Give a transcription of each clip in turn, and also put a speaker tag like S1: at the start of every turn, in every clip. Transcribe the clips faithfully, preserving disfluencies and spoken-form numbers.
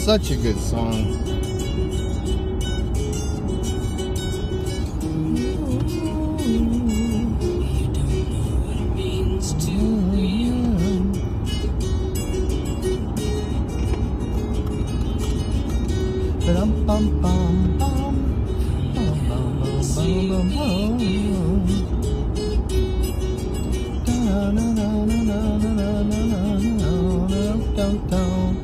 S1: such a good song. Bum, bum, bum, bum. Bum, bum, bum, bum, bum. Da, na, na, na, na, na, na, na, na, na, na,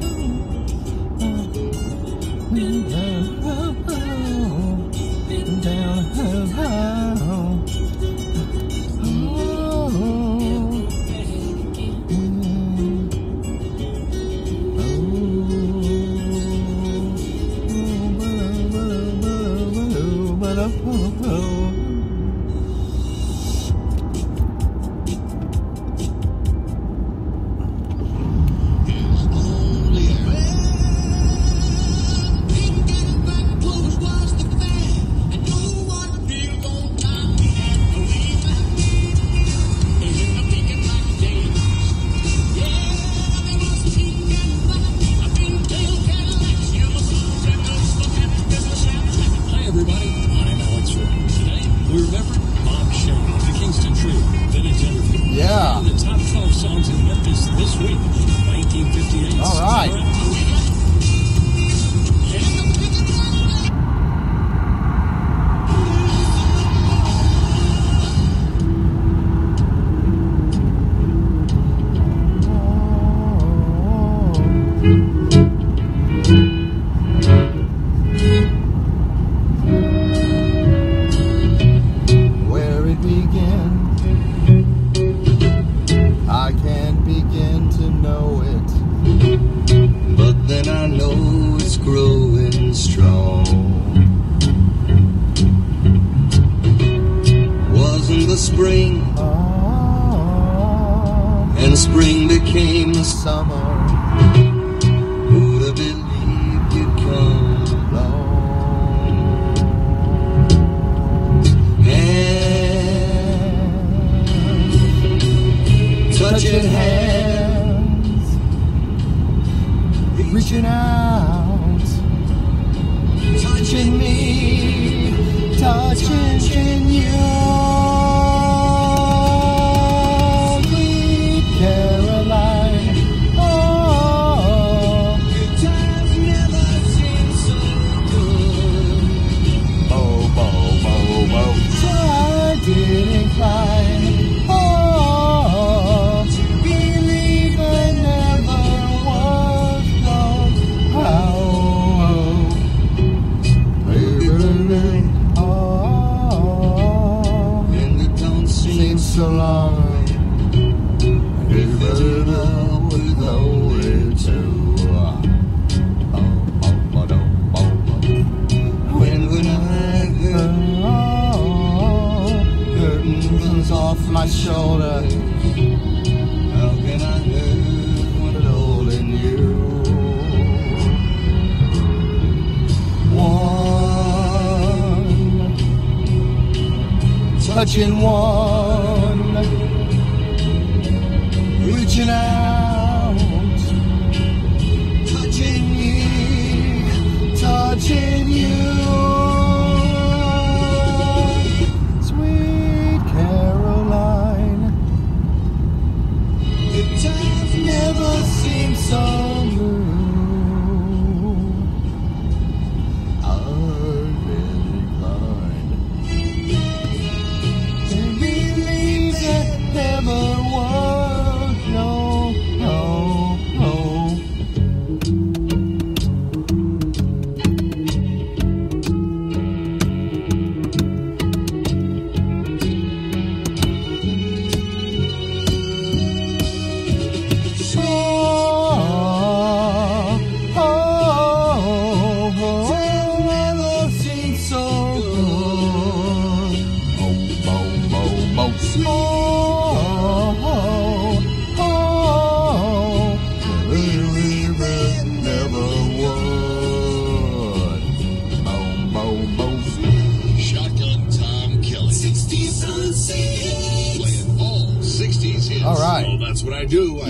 S1: Yeah.
S2: The top twelve songs in Memphis this week, nineteen fifty-eight.
S1: All right. Where it began, I can't begin to know it, but then I know it's growing strong. Wasn't the spring, and spring became the summer. Who'd have believed you'd come along? And touching hands, reaching out, touching me, touching you. Sweet Caroline, oh, good times never seem so good. Bo, bo, bo, bo. So I didn't cry. So long, give it up with no way to. When would I get curtains off my shoulder? How can I hurt when holding you? One, touching one. Reaching out, touching me, touching you. Sweet Caroline, the times never seem so blue. I've been inclined to believe that never was. No, no, no.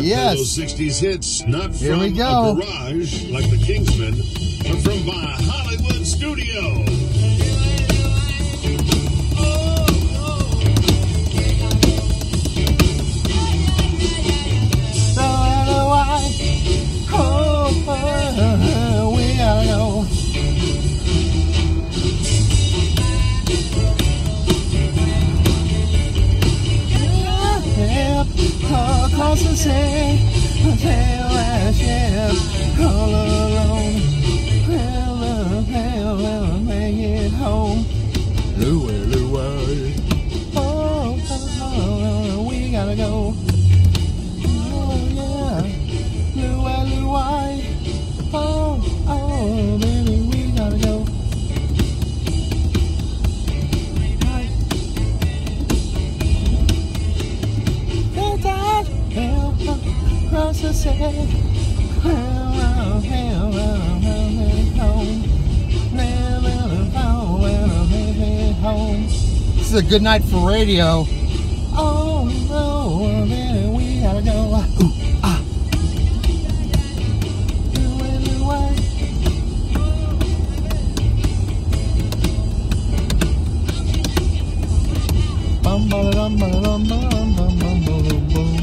S2: I
S1: Yes.
S2: play those sixties hits, not
S1: Here
S2: from
S1: we go.
S2: a garage like the Kingsmen, but from my Hollywood studio.
S1: We gotta go. Across the sea, a pale as ship, all alone. Well, well, well, make it home. Louie, Louie. Oh, oh, oh, we gotta go. Oh, yeah. Louie, Louie. Oh, oh, baby, we gotta go. Across the sea, well, well, well, well, well, home. Well, well, well, well, home. This is a good night for radio. Oh, no, man, we gotta go. Ooh, ah. Bum, ba, dum, ba, dum, ba, dum, bum, bum, ba, dum, bum.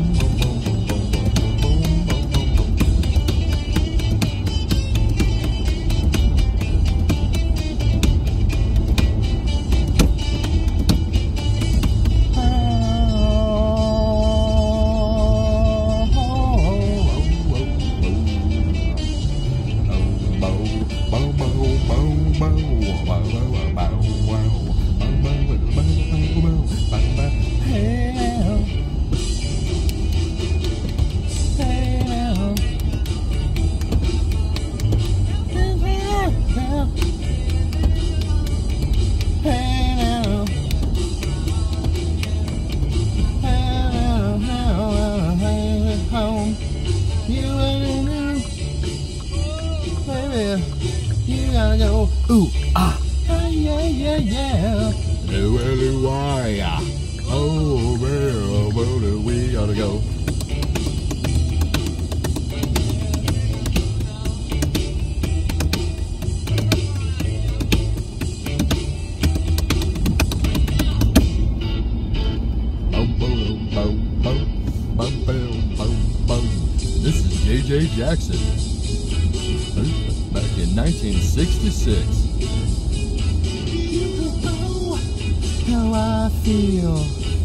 S1: You gotta go. Ooh, ah, ah, yeah, yeah, yeah. Louie, Louie, ah. Oh, well, well, we gotta go. This is J J Jackson. Back in nineteen sixty-six. Oh, how I feel.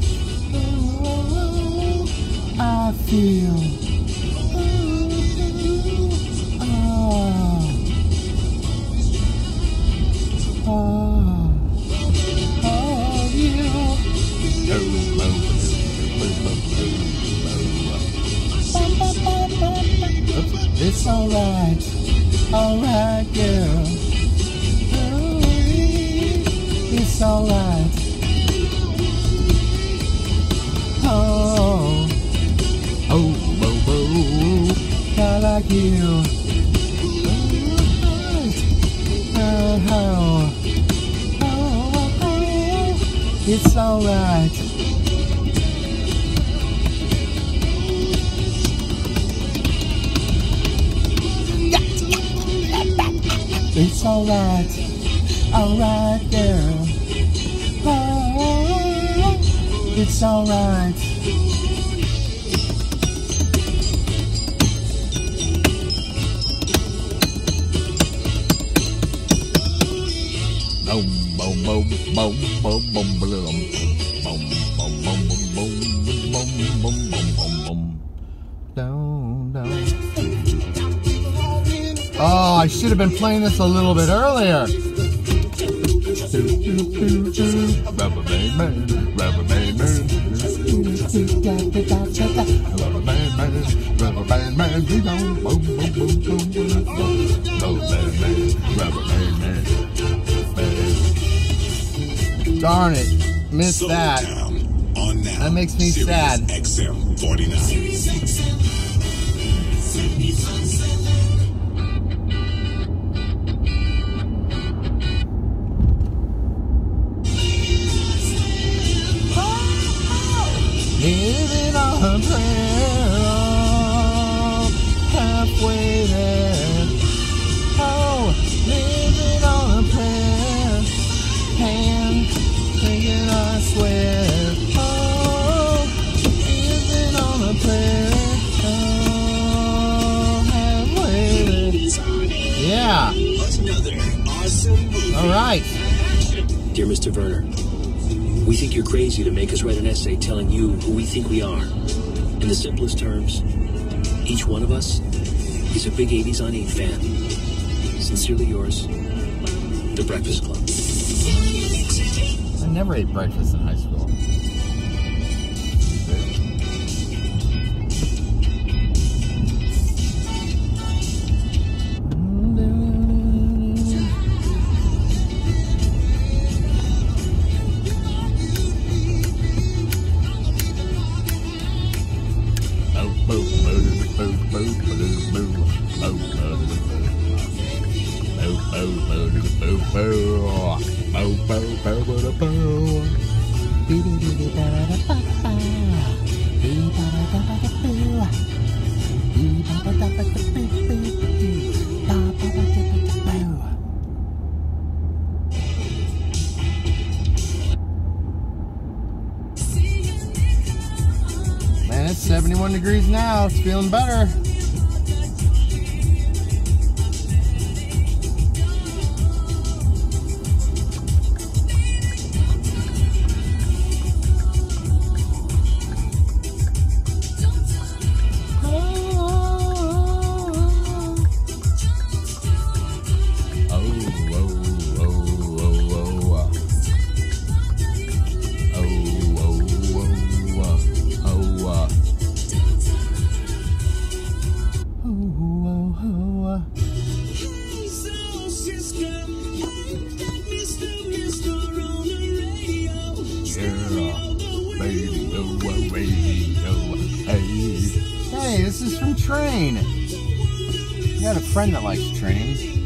S1: Oh, I feel. Oh, oh, oh, you. It's alright. Alright, girl. Oh, it's alright. Oh, oh, oh, oh, I like you. Oh, oh, oh, oh, it's alright. It's alright, alright, girl. Oh, it's alright. Boom, boom, boom, boom, boom, boom, boom, boom, boom, boom, boom, boom, boom, boom, boom. Down, down. Oh, I should have been playing this a little bit earlier. Rubber band man, rubber band man, rubber band man, rubber band man, we go boom, boom, boom, boom, boom, boom, rubber band man, rubber band man. Darn it, missed that. That makes me sad.
S2: X M forty-nine.
S1: Living on a prayer. All right.
S3: Dear Mister Werner, we think you're crazy to make us write an essay telling you who we think we are. In the simplest terms, each one of us is a big eighties on eight fan. Sincerely yours, The Breakfast Club.
S1: I never ate breakfast in high school. Man, it's seventy-one degrees now. It's feeling better. Hey, this is from Train. I got a friend that likes trains.